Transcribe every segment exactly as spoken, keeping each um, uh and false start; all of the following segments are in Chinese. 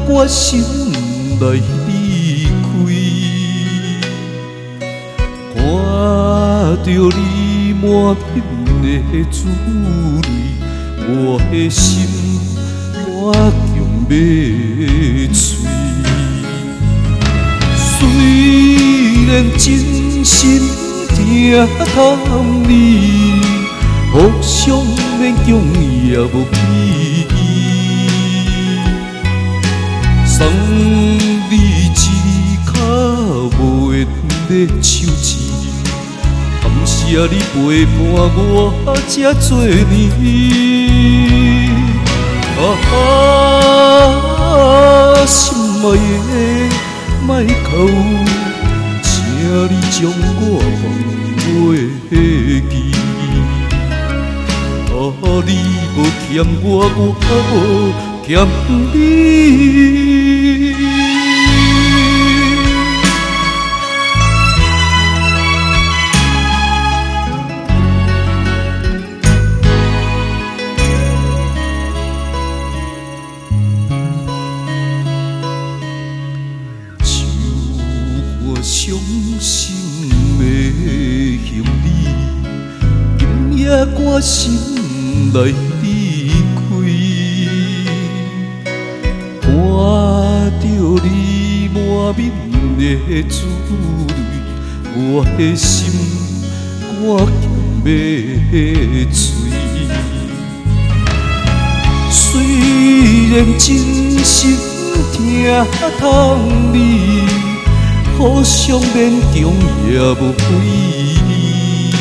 决心来离开，看着你满面的珠泪，我的心我强要碎。虽然真心疼痛你，互相勉强也无意义。送你一脚无缘的手指，感谢你陪伴我这多年。啊，心爱的莫哭，请你将我放袂记。啊，你无欠我，我无欠你。伤心的行李，今夜决心来离开。看着你满面的珠泪，我的心我强要碎。虽然真心疼痛你，互相勉强也无意义。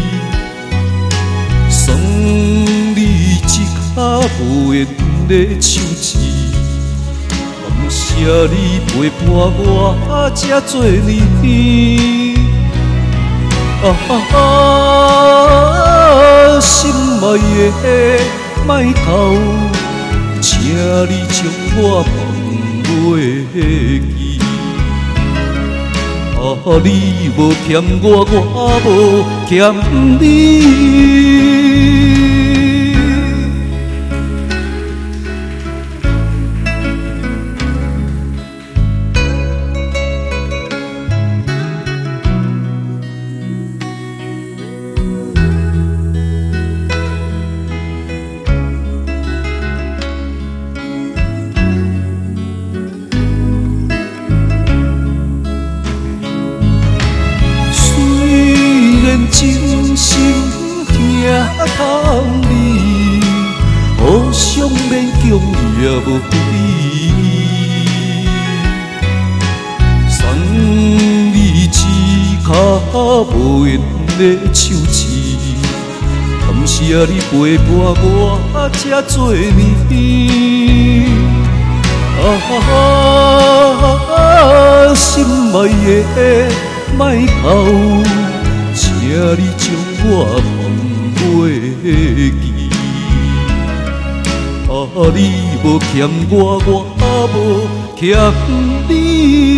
送你一脚无缘的手指，感谢你陪伴我这多年。啊，心爱的莫哭，请你将我放袂记。啊，你无欠我，我无欠你。真心疼痛你，互相勉强也无意义。送你一脚无缘的手指，感谢你陪伴我这多年。啊，心爱的莫哭，请你将我放袂记。啊，你无欠我，我无欠你。